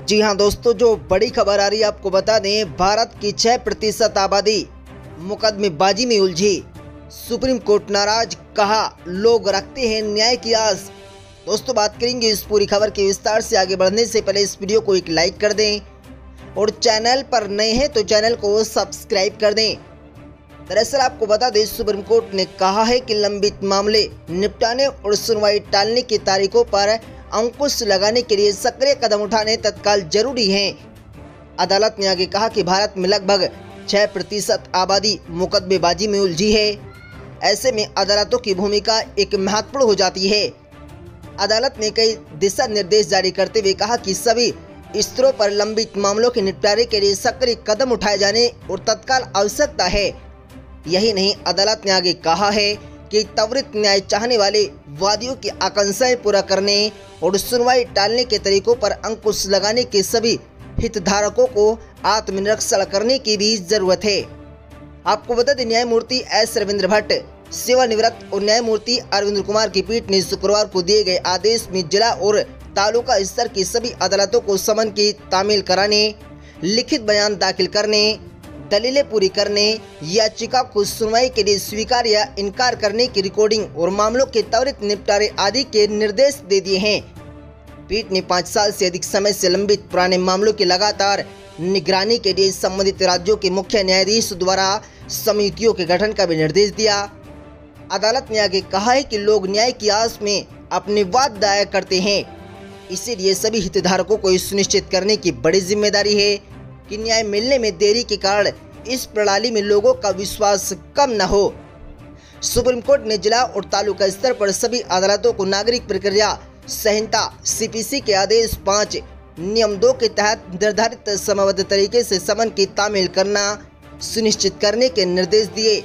जी हां दोस्तों, जो बड़ी खबर आ रही है आपको बता दें, भारत की 6% आबादी मुकदमेबाजी में उलझी, सुप्रीम कोर्ट नाराज, कहा लोग रखते हैं न्याय की आस। दोस्तों बात करेंगे इस पूरी खबर के विस्तार से। आगे बढ़ने से पहले इस वीडियो को एक लाइक कर दें और चैनल पर नए हैं तो चैनल को सब्सक्राइब कर दें। दरअसल आपको बता दें, सुप्रीम कोर्ट ने कहा है कि लंबित मामले निपटाने और सुनवाई टालने की तारीखों पर अंकुश लगाने के लिए सक्रिय कदम उठाने तत्काल जरूरी हैं। अदालत ने आगे कहा कि भारत में लगभग 6% आबादी मुकदमेबाजी में उलझी है। ऐसे में अदालतों की भूमिका एक महत्वपूर्ण हो जाती है। अदालत ने कई दिशा निर्देश जारी करते हुए कहा कि सभी स्तरों पर लंबित मामलों के निपटारे के लिए सक्रिय कदम उठाए जाने और तत्काल आवश्यकता है। यही नहीं, अदालत ने आगे कहा है कि त्वरित न्याय चाहने वाले वादियों की आकांक्षाएं पूरा करने और सुनवाई टालने के तरीकों पर अंकुश लगाने के सभी हितधारकों को आत्मनिरीक्षण करने की भी जरूरत है। आपको बता दें, न्यायमूर्ति एस रविंद्र भट्ट सेवानिवृत्त और न्यायमूर्ति अरविंद कुमार की पीठ ने शुक्रवार को दिए गए आदेश में जिला और तालुका स्तर की सभी अदालतों को समन की तामील कराने, लिखित बयान दाखिल करने, दलीलें पूरी करने, याचिका को सुनवाई के लिए स्वीकार या इनकार करने की रिकॉर्डिंग और मामलों के त्वरित निपटारे आदि के निर्देश दे दिए हैं। पीठ ने 5 साल से अधिक समय से लंबित पुराने मामलों की लगातार निगरानी के लिए संबंधित राज्यों के मुख्य न्यायाधीश द्वारा समितियों के गठन का भी निर्देश दिया। अदालत ने आगे कहा है कि लोग न्याय की आस में अपने वाद दायर करते हैं, इसीलिए सभी हितधारकों को यह सुनिश्चित करने की बड़ी जिम्मेदारी है कि न्याय मिलने में देरी के कारण इस प्रणाली में लोगों का विश्वास कम न हो। सुप्रीम कोर्ट ने जिला और तालुका स्तर पर सभी अदालतों को नागरिक प्रक्रिया संहिता सीपीसी के आदेश 5 नियम 2 के तहत निर्धारित समयबद्ध तरीके से समन की तामील करना सुनिश्चित करने के निर्देश दिए।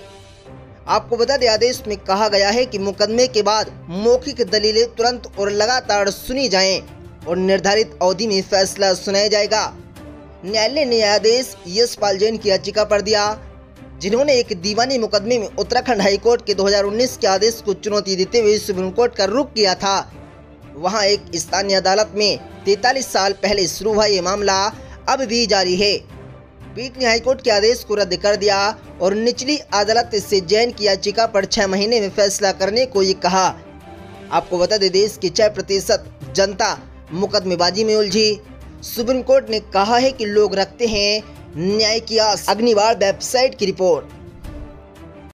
आपको बता दें, आदेश में कहा गया है कि मुकदमे के बाद मौखिक दलीलें तुरंत और लगातार सुनी जाएं और निर्धारित अवधि में फैसला सुनाया जाएगा। न्यायालय ने आदेश यशपाल जैन की याचिका पर दिया, जिन्होंने एक दीवानी मुकदमे में उत्तराखंड हाईकोर्ट के 2019 के आदेश को चुनौती देते हुए सुप्रीम कोर्ट का रुख किया था। वहां एक स्थानीय अदालत में 43 साल पहले शुरू हुआ ये मामला अब भी जारी है। पीठ ने हाईकोर्ट के आदेश को रद्द कर दिया और निचली अदालत से जैन की याचिका पर 6 महीने में फैसला करने को ये कहा। आपको बता दें, देश की 6% जनता मुकदमेबाजी में उलझी। सुप्रीम कोर्ट ने कहा है कि लोग रखते हैं न्याय की आस। अग्निबाण वेबसाइट की रिपोर्ट।